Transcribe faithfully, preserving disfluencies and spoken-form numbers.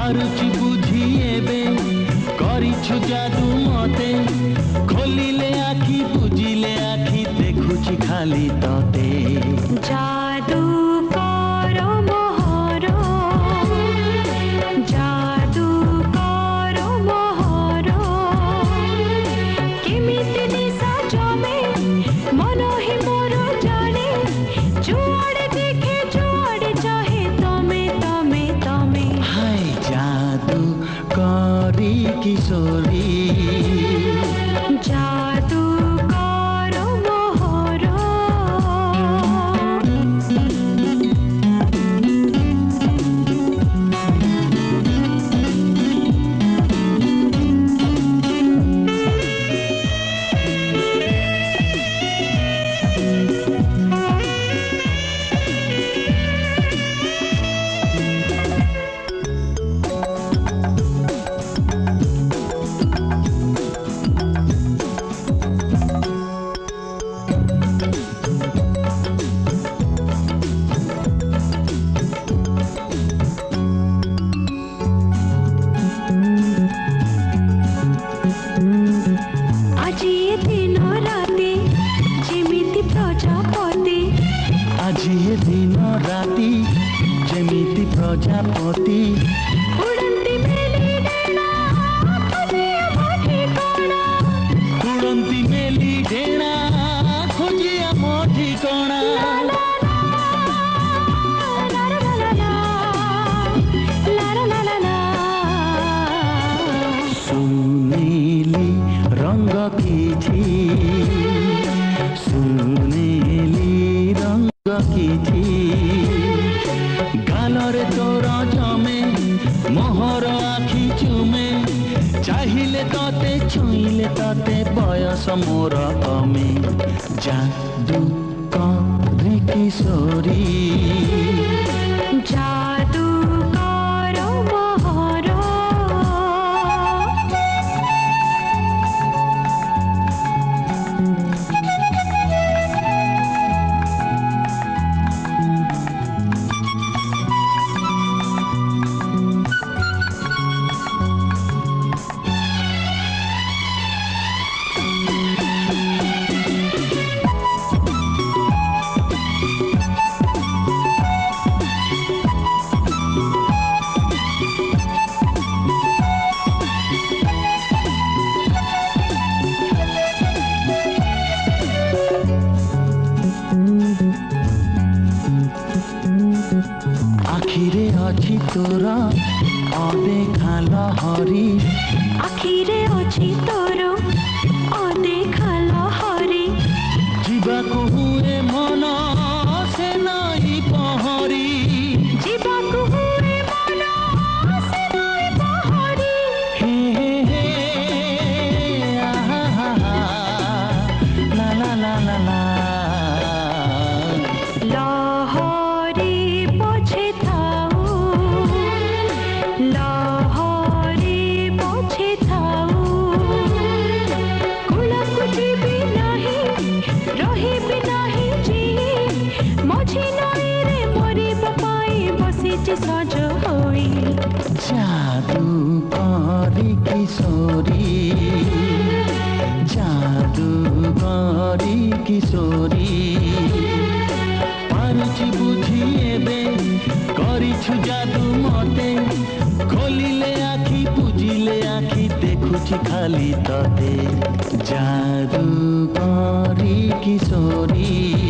पारुची बुझी एबे करिछु जादू मते खोलिले आखि बुझिले आखि देखुछि खाली तते जादू करो मोहरो जादू करो मोहरो केमिति निशा जमे मन ही मोर जाने जुआड़े देखे जुआड़े चाहे तमे तमे तमे हाय जादू करी किशोरी जादू करो मोहरो आज ये दिन राति जेमिति प्रजापति आज ये दिन राति जेमिति प्रजापति उड़ंती मेली डेना खोजिया मोठी कोणा उड़ंती मेली डेना खोजिया मोठी कोणा सुनेली रंग किछि सुनेली रंग किछि गालरे तोर जमे मोहर आखि चुमे चाहिले तते छुईले तते बयस मोर कमे जादू करी किशोरी जादू करो मोहरो आखिरे अछि तोरा अदेखा लहरी आखिरे अछि तोरो अदेखा लहरी जीवाको हुए मन से नाई पहरी जीवाको हुए मन से नाई पहरी हे हे हे आहा हा हा ला ला ला ला ला लहरी पछे थाऊ लहरी पछे थाऊ कुलकु जीवी नाही रहिबि नाही जी मझी नई रे मरिब पाई बसिछि सज होई जादू करी किशोरी जादू करी किशोरी पारुछि बुझी एबे करिछु जादू मते खोलिले आखि बुझिले आखि देखुछि खाली तते जादू करी किशोरी।